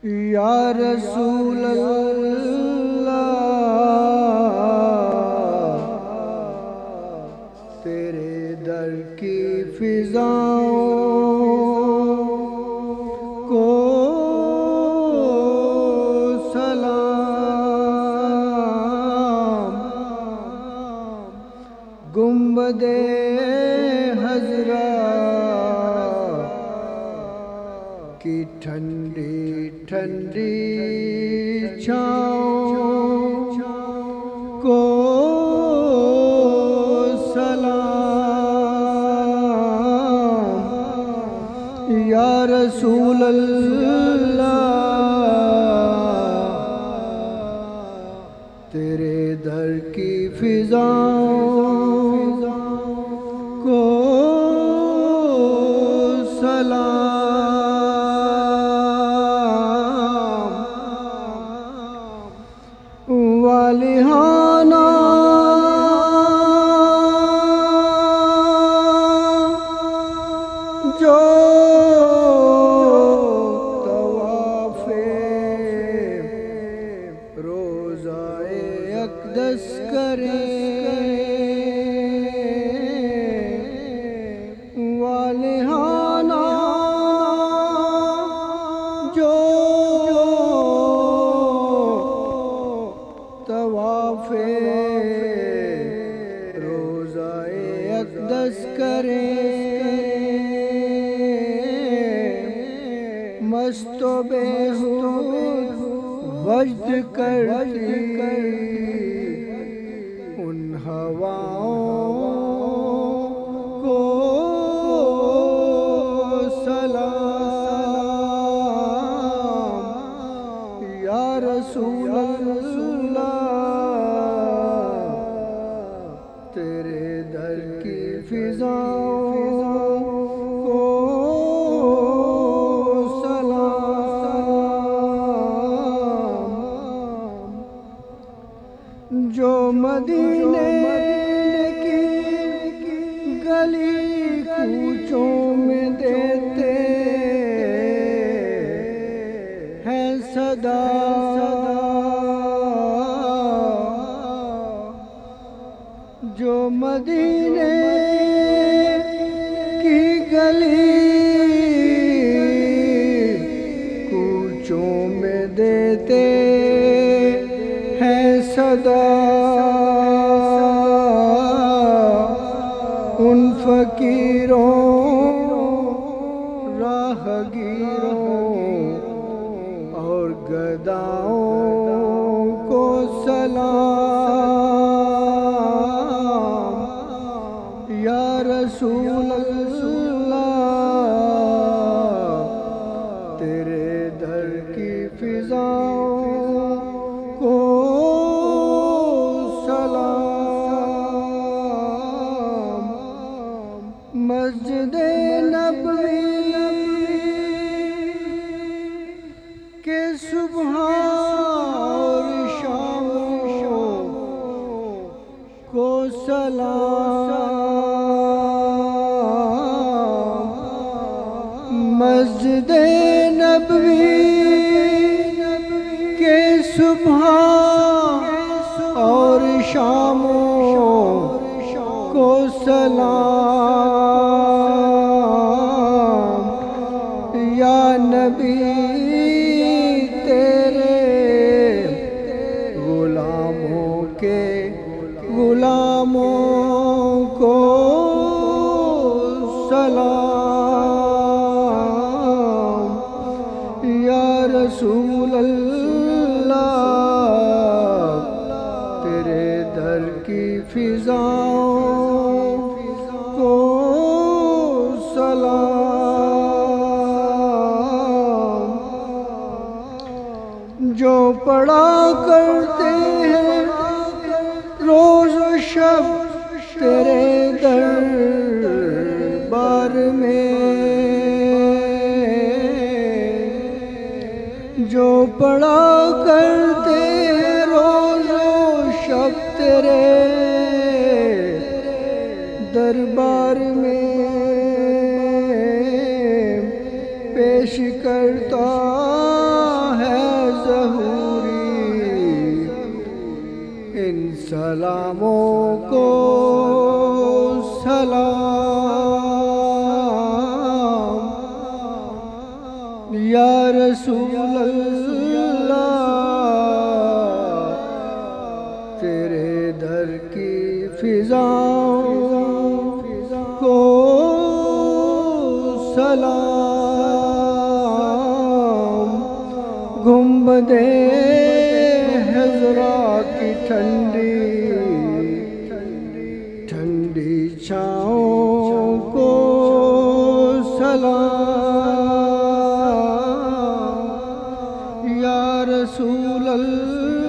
یا رسول اللہ تیرے در کی فضاؤں کو سلام، گنبد حضرا کی ٹھنڈی ٹھنڈی چھاؤں کو سلام، یا رسول اللہ تیرے در کی فضاؤں کو سلام، والہانہ جو طواف روضہ اقدس کریں، والہانہ جو طواف روضہ اقدس کریں، مست و بیہود وجد کرتی ان ہواؤں کو سلام، یا رسول اللہ تیرے در کی فضاؤں کو جو مدینے کی گلی کوچوں میں دیتے ہیں صدا، جو مدینے کی گلی کوچوں میں دیتے ہیں صدا، ان فقیروں راہگیروں اور گداؤں کو سلام، یا رسول اللہ تیرے در کی فضاؤں کو سلام، مسجد نبوی کے صبح اور شام کو سلام، مسجد نبوی کے صبح اور شام کو سلام، یا نبی تیرے غلاموں کے غلاموں کو سلام، یا رسول اللہ تیرے در کی فضاؤں کو سلام، جو پڑھا کرتے ہیں روز و شب تیرے دربار میں، جو پڑھا کرتے ہیں روز و شب تیرے دربار میں، پیش کرتا سلاموں کو سلام یا رسول اللہ تیرے در کی فضاؤں کو سلام گنبد حضرا کی ٹھنڈی ٹھنڈی چھاؤں کو سلام یا رسول اللہ